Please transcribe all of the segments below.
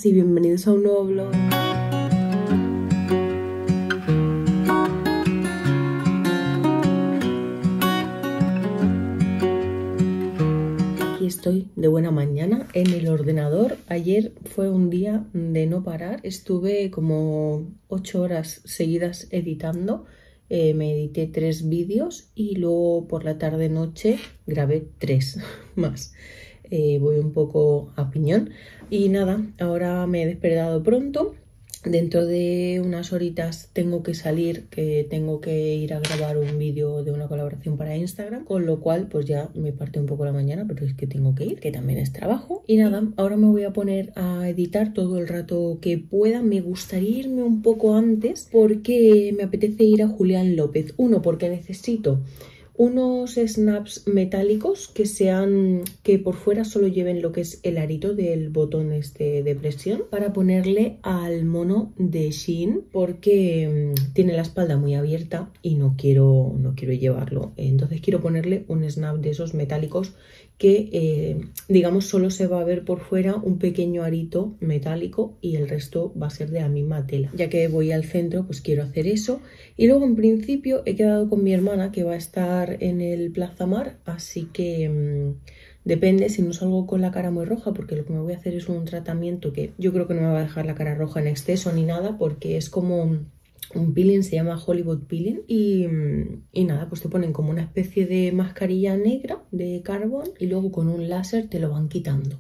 chicas y bienvenidos a un nuevo vlog. Aquí estoy de buena mañana en el ordenador. Ayer fue un día de no parar. Estuve como 8 horas seguidas editando. Me edité 3 vídeos y luego por la tarde-noche grabé 3 más. Voy un poco a piñón y nada, ahora me he despertado pronto. Dentro de unas horitas tengo que salir, que tengo que ir a grabar un vídeo de una colaboración para Instagram, con lo cual pues ya me parte un poco la mañana, pero es que tengo que ir, que también es trabajo. Y nada, ahora me voy a poner a editar todo el rato que pueda. Me gustaría irme un poco antes porque me apetece ir a Julián López. Uno, porque necesito unos snaps metálicos que por fuera solo lleven lo que es el arito del botón este de presión, para ponerle al mono de Shein, porque tiene la espalda muy abierta y no quiero llevarlo. Entonces quiero ponerle un snap de esos metálicos que digamos solo se va a ver por fuera un pequeño arito metálico y el resto va a ser de la misma tela. Ya que voy al centro, pues quiero hacer eso. Y luego en principio he quedado con mi hermana, que va a estar en el Plaza Mar, así que depende si no salgo con la cara muy roja, porque lo que me voy a hacer es un tratamiento que yo creo que no me va a dejar la cara roja en exceso ni nada, porque es como un peeling, se llama Hollywood Peeling, y nada, pues te ponen como una especie de mascarilla negra de carbón y luego con un láser te lo van quitando.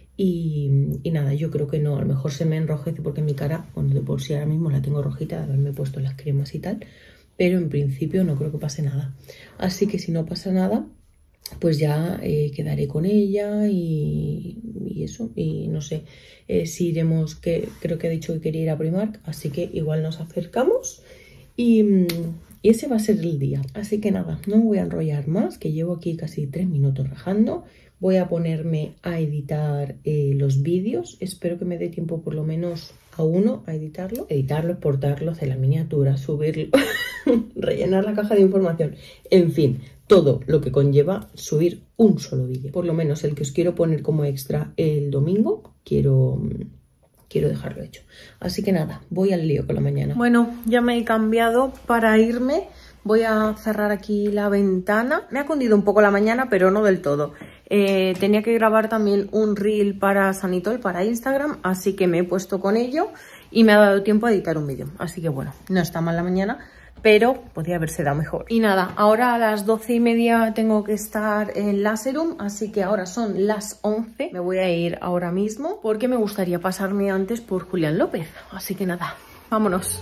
Y nada, yo creo que no, a lo mejor se me enrojece porque mi cara, bueno, de por sí ahora mismo la tengo rojita de haberme puesto las cremas y tal, pero en principio no creo que pase nada. Así que si no pasa nada, pues ya quedaré con ella y eso, y no sé si iremos, que creo que ha dicho que quería ir a Primark, así que igual nos acercamos y ese va a ser el día. Así que nada, no me voy a enrollar más, que llevo aquí casi 3 minutos rajando. Voy a ponerme a editar los vídeos. Espero que me dé tiempo por lo menos a uno a editarlo. Editarlo, exportarlo, hacer la miniatura, subirlo, rellenar la caja de información. En fin, todo lo que conlleva subir un solo vídeo. Por lo menos el que os quiero poner como extra el domingo, quiero dejarlo hecho. Así que nada, voy al lío con la mañana. Bueno, ya me he cambiado para irme. Voy a cerrar aquí la ventana. Me ha cundido un poco la mañana, pero no del todo. Tenía que grabar también un reel para Sanitol, para Instagram, así que me he puesto con ello y me ha dado tiempo a editar un vídeo. Así que bueno, no está mal la mañana, pero podría haberse dado mejor. Y nada, ahora a las 12:30 tengo que estar en Laserum, así que ahora son las 11. Me voy a ir ahora mismo porque me gustaría pasarme antes por Julián López. Así que nada, vámonos.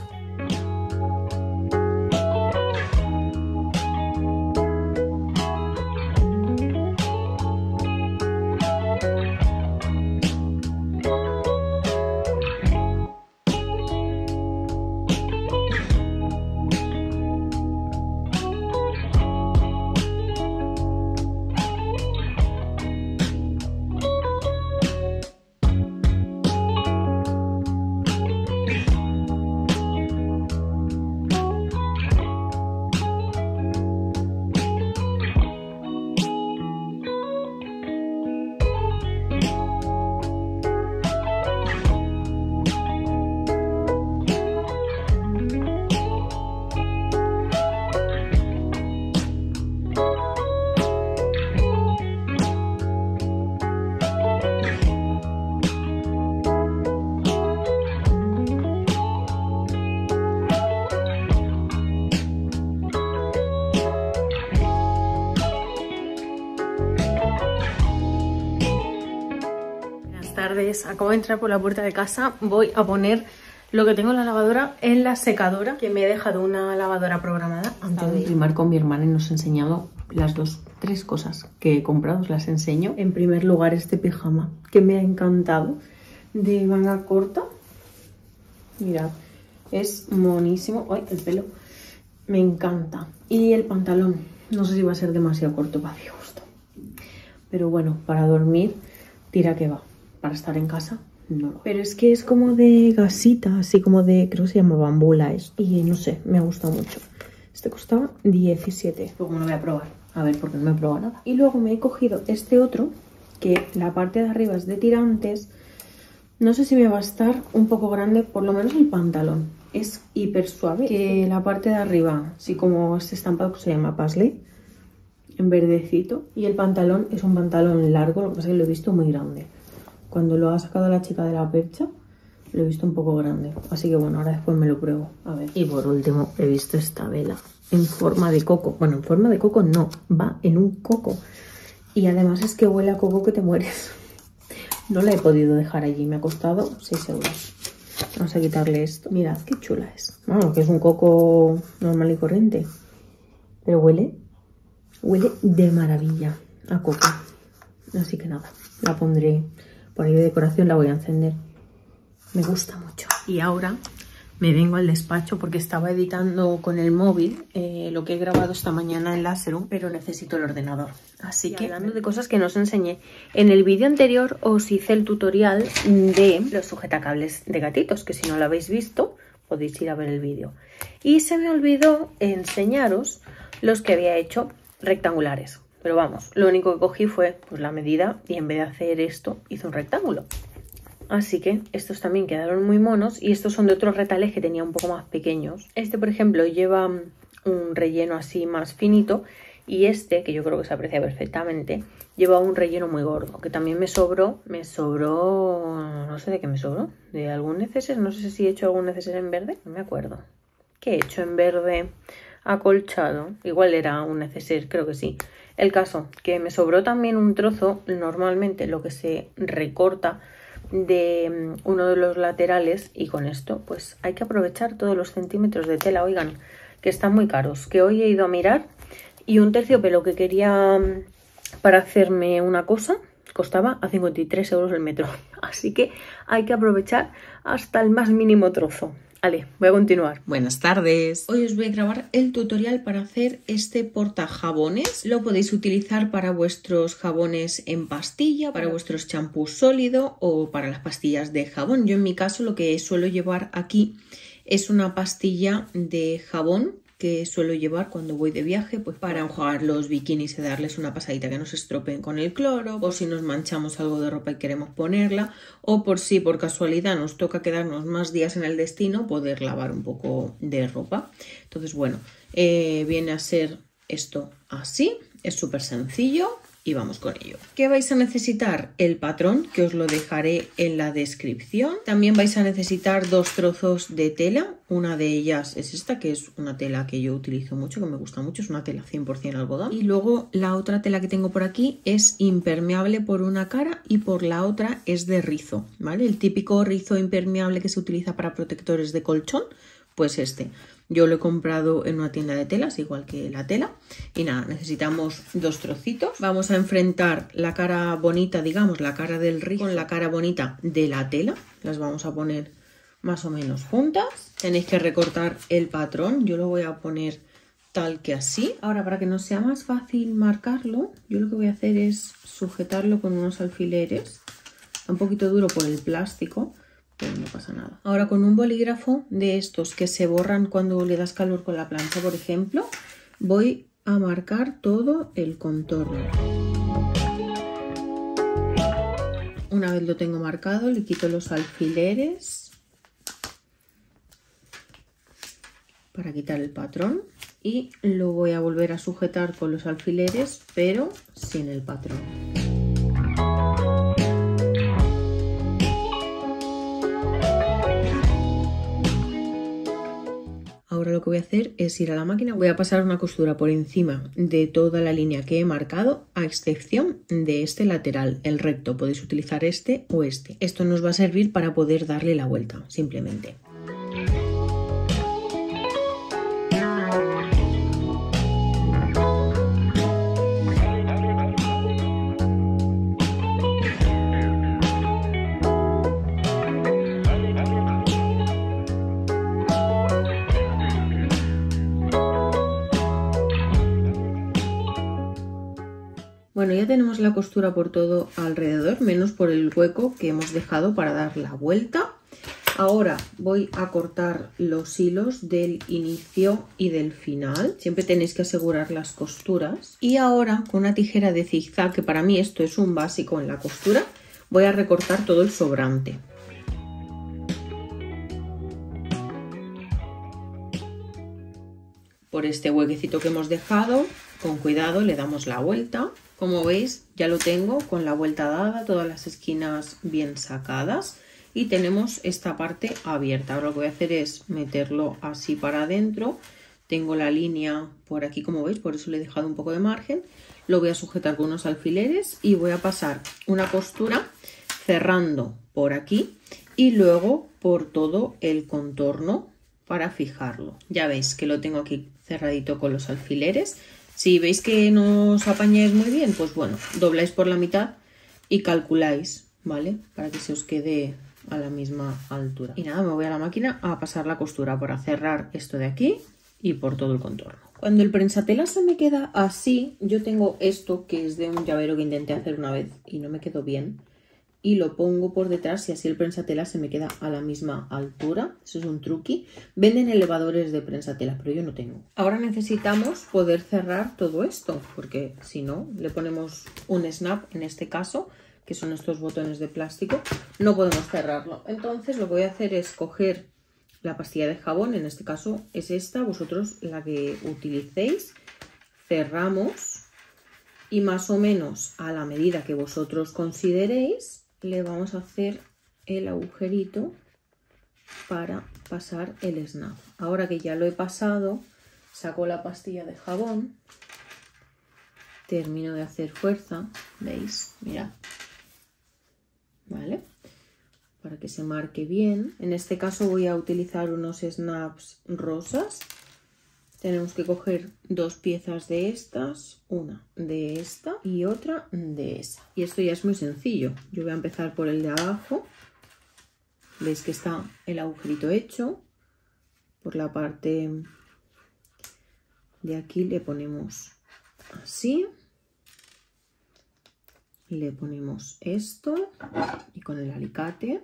Tardes, acabo de entrar por la puerta de casa. Voy a poner lo que tengo en la lavadora en la secadora, que me he dejado una lavadora programada antes de Primark con mi hermana y nos he enseñado las 3 cosas que he comprado, os las enseño. En primer lugar, este pijama que me ha encantado, de manga corta. Mirad, es monísimo. Ay, el pelo, me encanta. Y el pantalón, no sé si va a ser demasiado corto para mi gusto, pero bueno, para dormir tira que va. Para estar en casa, no. Pero es que es como de gasita, así como de, creo que se llama bambula esto. Y no sé, me ha gustado mucho. Este costaba 17. Luego me lo voy a probar. A ver, porque no me he probado nada. Y luego me he cogido este otro, que la parte de arriba es de tirantes. No sé si me va a estar un poco grande, por lo menos el pantalón. Es hiper suave, que la parte de arriba, sí, como este estampado que se llama Paisley, en verdecito. Y el pantalón es un pantalón largo, lo que pasa es que lo he visto muy grande. Cuando lo ha sacado la chica de la percha, lo he visto un poco grande. Así que bueno, ahora después me lo pruebo. A ver. Y por último, he visto esta vela en forma de coco. Bueno, en forma de coco no, va en un coco. Y además es que huele a coco que te mueres. No la he podido dejar allí, me ha costado 6 euros. Vamos a quitarle esto. Mirad qué chula es. Bueno, que es un coco normal y corriente. Pero huele de maravilla a coco. Así que nada, la pondré por ahí de decoración, la voy a encender. Me gusta mucho. Y ahora me vengo al despacho porque estaba editando con el móvil lo que he grabado esta mañana en Lightroom, pero necesito el ordenador. Así que, hablando de cosas que no os enseñé, en el vídeo anterior os hice el tutorial de los sujetacables de gatitos, que si no lo habéis visto, podéis ir a ver el vídeo. Y se me olvidó enseñaros los que había hecho rectangulares. Pero vamos, lo único que cogí fue pues, la medida y en vez de hacer esto, hice un rectángulo. Así que estos también quedaron muy monos y estos son de otros retales que tenía un poco más pequeños. Este, por ejemplo, lleva un relleno así más finito y este, que yo creo que se aprecia perfectamente, lleva un relleno muy gordo, que también me sobró, no sé de qué me sobró, de algún neceser, no sé si he hecho algún neceser en verde, no me acuerdo. ¿Qué he hecho en verde acolchado? Igual era un neceser, creo que sí. El caso, que me sobró también un trozo, normalmente lo que se recorta de uno de los laterales y con esto pues hay que aprovechar todos los centímetros de tela. Oigan, que están muy caros, que hoy he ido a mirar y un terciopelo que quería para hacerme una cosa costaba a 53 euros el metro, así que hay que aprovechar hasta el más mínimo trozo. Vale, voy a continuar. Buenas tardes. Hoy os voy a grabar el tutorial para hacer este portajabones. Lo podéis utilizar para vuestros jabones en pastilla, para vuestros champús sólido o para las pastillas de jabón. Yo en mi caso lo que suelo llevar aquí es una pastilla de jabón que suelo llevar cuando voy de viaje, pues para enjuagar los bikinis y darles una pasadita que no se estropeen con el cloro, o si nos manchamos algo de ropa y queremos ponerla, o por si por casualidad nos toca quedarnos más días en el destino, poder lavar un poco de ropa. Entonces, bueno, viene a ser esto así, es súper sencillo. Y vamos con ello. ¿Qué vais a necesitar? El patrón, que os lo dejaré en la descripción. También vais a necesitar 2 trozos de tela. Una de ellas es esta, que es una tela que yo utilizo mucho, que me gusta mucho. Es una tela 100% algodón. Y luego la otra tela que tengo por aquí es impermeable por una cara y por la otra es de rizo, ¿vale? El típico rizo impermeable que se utiliza para protectores de colchón, pues este. Yo lo he comprado en una tienda de telas, igual que la tela. Y nada, necesitamos 2 trocitos. Vamos a enfrentar la cara bonita, digamos, la cara del rizo con la cara bonita de la tela. Las vamos a poner más o menos juntas. Tenéis que recortar el patrón. Yo lo voy a poner tal que así. Ahora, para que nos sea más fácil marcarlo, yo lo que voy a hacer es sujetarlo con unos alfileres. Está un poquito duro por el plástico, pero no pasa nada. Ahora con un bolígrafo de estos que se borran cuando le das calor con la plancha, por ejemplo, voy a marcar todo el contorno. Una vez lo tengo marcado, le quito los alfileres para quitar el patrón y lo voy a volver a sujetar con los alfileres, pero sin el patrón. Ahora lo que voy a hacer es ir a la máquina, voy a pasar una costura por encima de toda la línea que he marcado, a excepción de este lateral, el recto. Podéis utilizar este o este. Esto nos va a servir para poder darle la vuelta, simplemente. Bueno, ya tenemos la costura por todo alrededor, menos por el hueco que hemos dejado para dar la vuelta. Ahora voy a cortar los hilos del inicio y del final. Siempre tenéis que asegurar las costuras. Y ahora con una tijera de zigzag, que para mí esto es un básico en la costura, voy a recortar todo el sobrante. por este huequecito que hemos dejado. Con cuidado le damos la vuelta. Como veis, ya lo tengo con la vuelta dada, todas las esquinas bien sacadas. Y tenemos esta parte abierta. Ahora lo que voy a hacer es meterlo así para adentro. Tengo la línea por aquí, como veis, por eso le he dejado un poco de margen. Lo voy a sujetar con unos alfileres y voy a pasar una costura cerrando por aquí y luego por todo el contorno para fijarlo. Ya veis que lo tengo aquí cerradito con los alfileres. Si veis que no os apañáis muy bien, pues bueno, dobláis por la mitad y calculáis, ¿vale? Para que se os quede a la misma altura. Y nada, me voy a la máquina a pasar la costura para cerrar esto de aquí y por todo el contorno. Cuando el prensatela se me queda así, yo tengo esto que es de un llavero que intenté hacer una vez y no me quedó bien. Y lo pongo por detrás y así el prensatela se me queda a la misma altura. Eso es un truqui. Venden elevadores de prensatela, pero yo no tengo. Ahora necesitamos poder cerrar todo esto, porque si no, le ponemos un snap en este caso, que son estos botones de plástico, no podemos cerrarlo. Entonces lo que voy a hacer es coger la pastilla de jabón, en este caso es esta, vosotros la que utilicéis, cerramos y más o menos a la medida que vosotros consideréis, le vamos a hacer el agujerito para pasar el snap. Ahora que ya lo he pasado, saco la pastilla de jabón, termino de hacer fuerza, ¿veis? Mirad. ¿Vale? Para que se marque bien. En este caso voy a utilizar unos snaps rosas. Tenemos que coger dos piezas de estas, una de esta y otra de esa. Y esto ya es muy sencillo. Yo voy a empezar por el de abajo. Veis que está el agujerito hecho. Por la parte de aquí le ponemos así. Le ponemos esto y con el alicate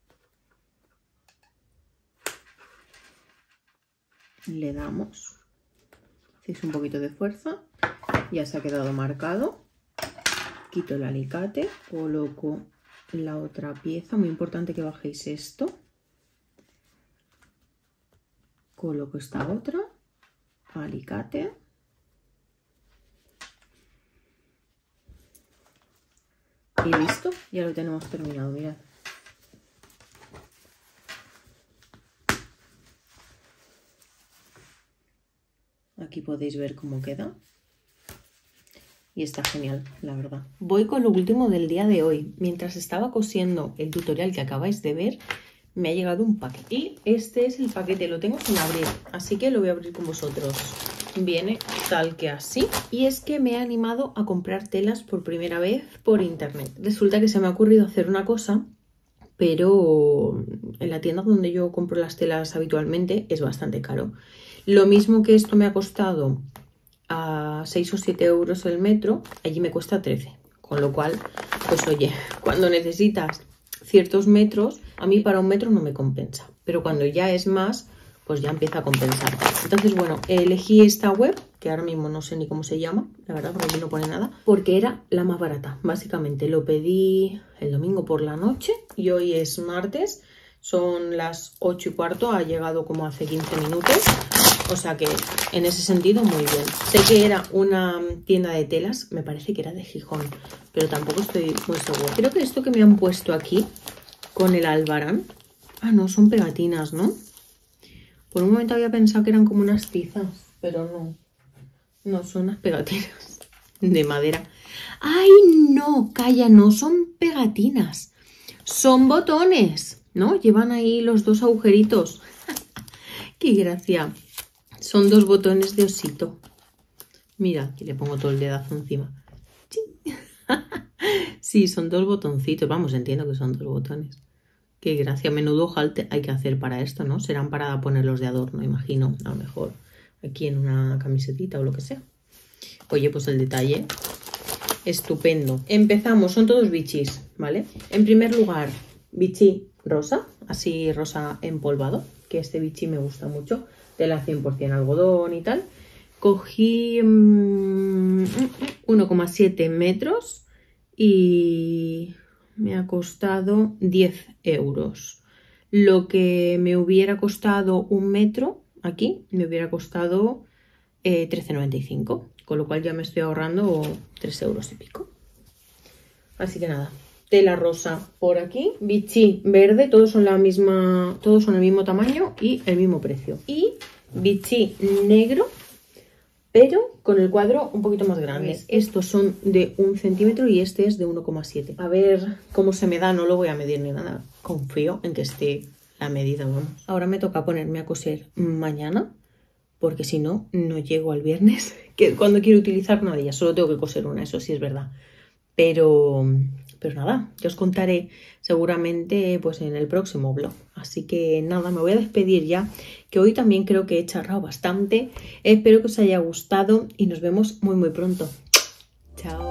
le damos, hacéis un poquito de fuerza, ya se ha quedado marcado. Quito el alicate, coloco la otra pieza, muy importante que bajéis esto, coloco esta otra, alicate. Y listo, ya lo tenemos terminado, mirad. Aquí podéis ver cómo queda. Y está genial, la verdad. Voy con lo último del día de hoy. Mientras estaba cosiendo el tutorial que acabáis de ver, me ha llegado un paquete. Y este es el paquete, lo tengo sin abrir, así que lo voy a abrir con vosotros. Viene tal que así. Y es que me he animado a comprar telas por primera vez por internet. Resulta que se me ha ocurrido hacer una cosa, pero en la tienda donde yo compro las telas habitualmente es bastante caro. Lo mismo que esto me ha costado a 6 o 7 euros el metro, allí me cuesta 13. Con lo cual, pues oye, cuando necesitas ciertos metros, a mí para un metro no me compensa. Pero cuando ya es más, pues ya empieza a compensar. Entonces, bueno, elegí esta web, que ahora mismo no sé ni cómo se llama, la verdad, porque aquí no pone nada, porque era la más barata. Básicamente lo pedí el domingo por la noche y hoy es martes, son las 8:15, ha llegado como hace 15 minutos. O sea que en ese sentido muy bien. Sé que era una tienda de telas, me parece que era de Gijón, pero tampoco estoy muy segura. Creo que esto que me han puesto aquí con el albarán, no, son pegatinas, ¿no? Por un momento había pensado que eran como unas tizas, pero no. No, son unas pegatinas de madera. ¡Ay, no! Calla, no son pegatinas. Son botones, ¿no? Llevan ahí los dos agujeritos. ¡Qué gracia! Son dos botones de osito. Mira, aquí le pongo todo el dedazo encima. Sí, son dos botoncitos. Vamos, entiendo que son dos botones. Qué gracia. Menudo hojalte hay que hacer para esto, ¿no? Serán para ponerlos de adorno, imagino. A lo mejor aquí en una camisetita o lo que sea. Oye, pues el detalle estupendo. Empezamos, son todos bichis, ¿vale? En primer lugar, bichi rosa, así rosa empolvado, que este bichi me gusta mucho. Tela 100% algodón y tal. Cogí 1,7 metros y me ha costado 10 euros. Lo que me hubiera costado un metro aquí, me hubiera costado 13,95, con lo cual ya me estoy ahorrando 3 euros y pico. Así que nada, tela rosa por aquí, Vichy verde, todos son el mismo tamaño y el mismo precio. Y Vichy negro, pero con el cuadro un poquito más grande. Estos son de 1 centímetro y este es de 1,7. A ver cómo se me da, no lo voy a medir ni nada. Confío en que esté la medida, vamos. Ahora me toca ponerme a coser mañana, porque si no, no llego al viernes, que cuando quiero utilizar una de ellas. Solo tengo que coser una, eso sí es verdad. Pero nada, ya os contaré seguramente pues en el próximo vlog. Así que nada, me voy a despedir ya, que hoy también creo que he charrado bastante. Espero que os haya gustado y nos vemos muy pronto. Chao.